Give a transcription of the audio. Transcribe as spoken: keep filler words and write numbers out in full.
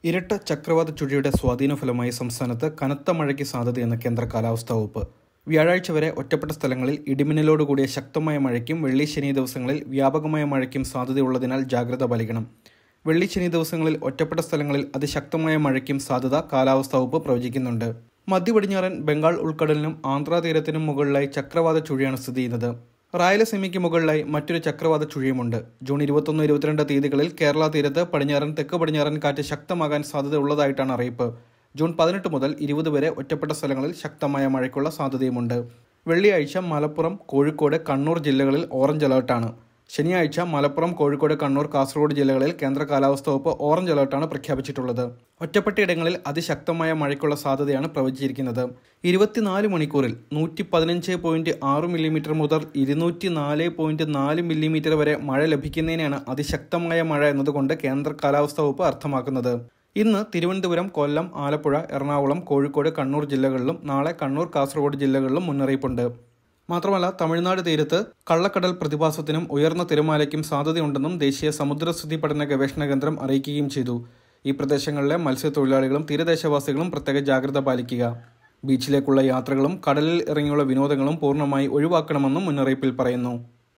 ഇരട്ട ചക്രവാത ചുഴിയുടെ സ്വാധീന ഫലമായി സംസ്ഥാനത്ത് കനത്ത മഴയ്ക്ക് സാധ്യതയെന്ന് കേന്ദ്ര കാലാവസ്ഥാ വകുപ്പ്. വ്യാഴാഴ്ച വരെ ഒറ്റപ്പെട്ട സ്ഥലങ്ങളിൽ ഇടിമിന്നലോടുകൂടിയ ശക്തമായ മഴയ്ക്കും വെള്ളി ശനി ദിവസങ്ങളിൽ വ്യാപകമായ മഴയ്ക്കും സാധ്യതയുള്ളതിനാൽ ജാഗ്രത പാലിക്കണം. വെള്ളി ശനി ദിവസങ്ങളിൽ ഒറ്റപ്പെട്ട സ്ഥലങ്ങളിൽ അതിശക്തമായ മഴയ്ക്കും സാധ്യത കാലാവസ്ഥാ വകുപ്പ് പ്രവചിക്കുന്നുണ്ട്. മധ്യ പടിഞ്ഞാറൻ ബംഗാൾ ഉൾക്കടലിനും ആന്ധ്രാ തീരത്തിനും മുകളിലായി ചക്രവാത ചുഴിയാണ് സ്ഥിതി ചെയ്യുന്നത്. റായലസീമയ്ക്ക് മുകളിലായി മറ്റൊരു ചക്രവാത ചുഴിയുമുണ്ട്. ജൂൺ ഇരുപത്തൊന്ന് ഇരുപത്തിരണ്ട് തീയതികളിൽ കേരള തീരത്ത് പടിഞ്ഞാറൻ തെക്ക് പടിഞ്ഞാറൻ കാറ്റ് ശക്തമാകാൻ സാധ്യതയുള്ളതായിട്ടാണ് അറിയിപ്പ്. ജൂൺ പതിനെട്ട് മുതൽ ഇരുപത് വരെ ഒറ്റപ്പെട്ട സ്ഥലങ്ങളിൽ ശക്തമായ മഴയ്ക്കുള്ള സാധ്യതയുമുണ്ട്. വെള്ളിയാഴ്ച മലപ്പുറം, കോഴിക്കോട്, കണ്ണൂർ ജില്ലകളിൽ ഓറഞ്ച് അലർട്ടാണ്. ശനിയാഴ്ച മലപ്പുറം, കോഴിക്കോട്, കണ്ണൂർ, കാസർഗോഡ് ജില്ലകളിൽ കേന്ദ്ര കാലാവസ്ഥാ വകുപ്പ് ഓറഞ്ച് അലർട്ടാണ് പ്രഖ്യാപിച്ചിട്ടുള്ളത്. ഒറ്റപ്പെട്ടയിടങ്ങളിൽ അതിശക്തമായ മഴയ്ക്കുള്ള സാധ്യതയാണ് പ്രവചിച്ചിരിക്കുന്നത്. ഇരുപത്തിനാല് മണിക്കൂറിൽ നൂറ്റി പതിനഞ്ച് പോയിന്റ് ആറ് മില്ലിമീറ്റർ മുതൽ ഇരുന്നൂറ്റി നാല് പോയിന്റ് നാല് മില്ലിമീറ്റർ വരെ മഴ ലഭിക്കുന്നതിനാണ് അതിശക്തമായ മഴ എന്നതുകൊണ്ട് കേന്ദ്ര കാലാവസ്ഥാ വകുപ്പ് അർത്ഥമാക്കുന്നത്. ഇന്ന് തിരുവനന്തപുരം, കൊല്ലം, ആലപ്പുഴ, എറണാകുളം, കോഴിക്കോട്, കണ്ണൂർ ജില്ലകളിലും നാളെ കണ്ണൂർ, കാസർഗോഡ് ജില്ലകളിലും മുന്നറിയിപ്പുണ്ട്. മാത്രമല്ല, തമിഴ്നാട് തീരത്ത് കള്ളക്കടൽ പ്രതിഭാസത്തിനും ഉയർന്ന തിരമാലയ്ക്കും സാധ്യതയുണ്ടെന്നും ദേശീയ സമുദ്രസ്ഥിതി പഠന ഗവേഷണ കേന്ദ്രം അറിയിക്കുകയും ചെയ്തു. ഈ പ്രദേശങ്ങളിലെ മത്സ്യത്തൊഴിലാളികളും തീരദേശവാസികളും പ്രത്യേക ജാഗ്രത പാലിക്കുക. ബീച്ചിലേക്കുള്ള യാത്രകളും കടലിൽ ഇറങ്ങിയുള്ള വിനോദങ്ങളും പൂർണ്ണമായി ഒഴിവാക്കണമെന്നും മുന്നറിയിപ്പിൽ പറയുന്നു.